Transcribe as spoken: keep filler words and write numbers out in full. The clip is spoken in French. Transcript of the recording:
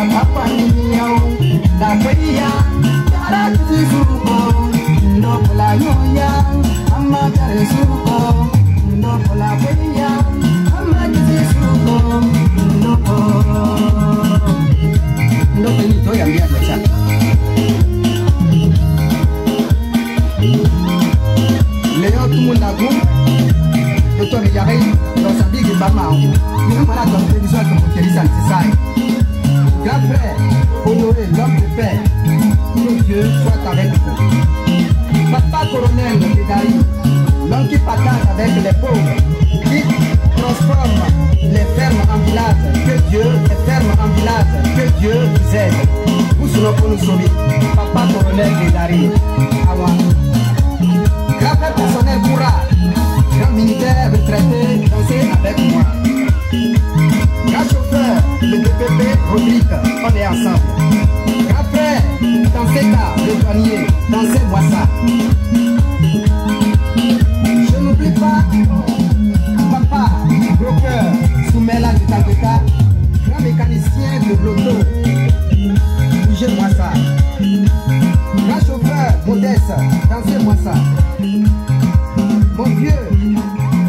Grand frère, honorez l'homme de paix, que Dieu soit avec vous. Papa colonel Bédari, l'homme qui partage avec les pauvres, qui transforme les fermes en villages, que Dieu, les fermes en villages, que Dieu vous aide. Vous serez pour nous sauver. Papa colonel Bédari, à moi. Grand frère personnel Koura, grand militaire retraité, dansez avec moi. Grand chauffeur, le D P P, Rodrigue, on est ensemble. Grand frère, dansez là, le douanier, dansez-moi ça. Je n'oublie pas, papa, broker, Soumela de Tangeka, grand mécanicien de l'auto, bougez-moi ça. Grand chauffeur, modeste, dansez-moi ça.